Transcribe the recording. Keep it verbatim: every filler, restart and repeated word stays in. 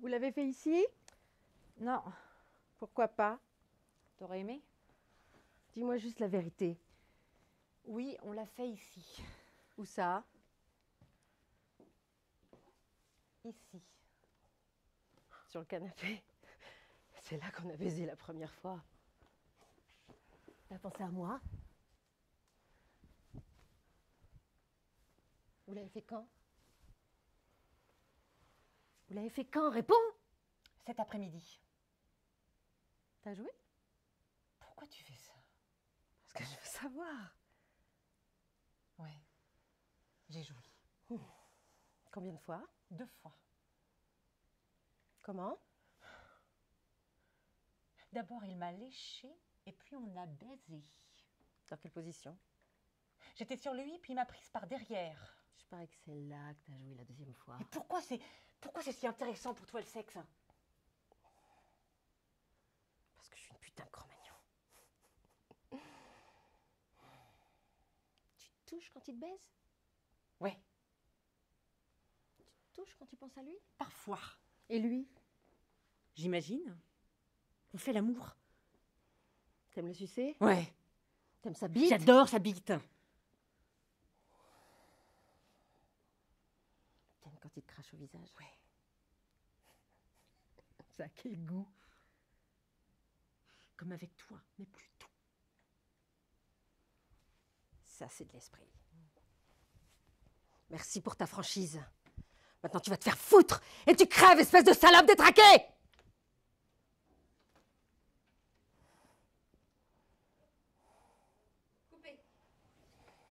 Vous l'avez fait ici? Non. Pourquoi pas? T'aurais aimé? Dis-moi juste la vérité. Oui, on l'a fait ici. Où ça? Ici. Sur le canapé. C'est là qu'on a baisé la première fois. T'as pensé à moi? Vous l'avez fait quand? Vous l'avez fait quand? Réponds! Cet après-midi. T'as joué? Pourquoi tu fais ça? Parce que je veux savoir. Ouais. J'ai joué. Mmh. Combien de fois? Deux fois. Comment? D'abord, il m'a léché et puis on a baisé. Dans quelle position? J'étais sur lui, puis il m'a prise par derrière. Je parie que c'est là que t'as joué la deuxième fois. Et pourquoi c'est pourquoi c'est si intéressant pour toi le sexe? Parce que je suis une putain de Cro-Magnon. Tu te touches quand il te baise? Ouais. Tu te touches quand tu penses à lui? Parfois. Et lui? J'imagine. On fait l'amour. T'aimes le sucer? Ouais. T'aimes sa bite? J'adore sa bite. T'aimes quand il te crache au visage? Ouais. Ça a quel goût? Comme avec toi, mais plus tout. Ça, c'est de l'esprit. Merci pour ta franchise. Maintenant, tu vas te faire foutre et tu crèves, espèce de salope détraquée!